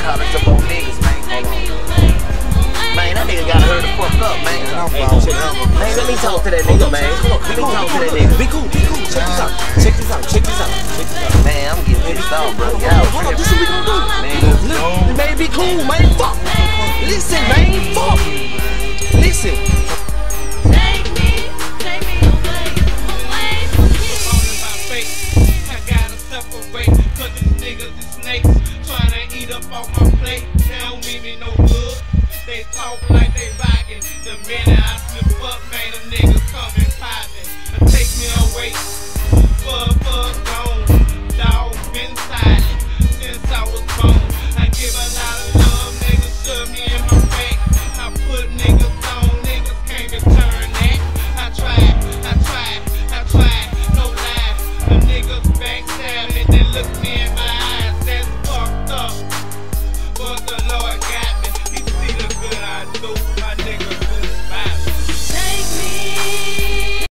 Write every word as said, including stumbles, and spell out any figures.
calling some more niggas, man. Hold on. Man, that nigga gotta hurry the fuck up, man. Man, let me talk to that nigga, man. Let me talk to that nigga. Be cool, be cool. Check this out. Check this out. Check this out. Check this out. Man, I'm getting pissed off, bro. Y'all Hold up, this is what we gonna do. Man, man, be cool, man. Fuck. Listen, man. Fuck. Listen. Take me, take me away, away from you. On my face, I gotta separate, cause these niggas is snakes, trying to eat up off my plate. They don't mean me no good. They talk like